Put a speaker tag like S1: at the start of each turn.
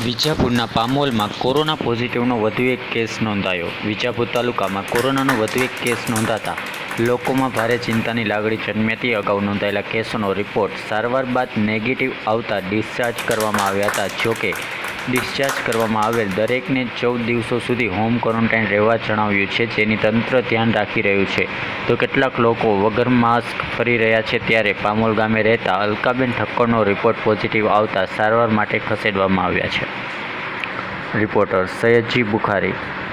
S1: વિજાપુરના પામોલમાં corona પોઝિટિવનો વધુ એક case નોંધાયો. વિજાપુર તાલુકામાં કોરોનાનો વધુ એક કેસ નોંધાતા લોકોમાં ભારે ચિંતાની લાગણી જન્મી હતી. અગાઉ નોંધાયેલા કેસોનો રિપોર્ટ સારવાર બાદ નેગેટિવ આવતા ડિસ્ચાર્જ કરવામાં આવ્યા હતા. જોકે ડિસ્ચાર્જ કરવામાં આવેલ દરેકને 14 દિવસો સુધી હોમ ક્વોરન્ટાઇન રહેવા જણાવ્યું છે, જેની તંત્ર ધ્યાન રાખી રહ્યું છે. તો કેટલાક લોકો વગર માસ્ક ફરી રહ્યા છે. ત્યારે પામોલ ગામે રહેતા અલકાબેન ઠક્કરનો રિપોર્ટ પોઝિટિવ આવતા સારવાર માટે ખસેડવામાં આવ્યા છે. રિપોર્ટર સૈયદજી બુખારી.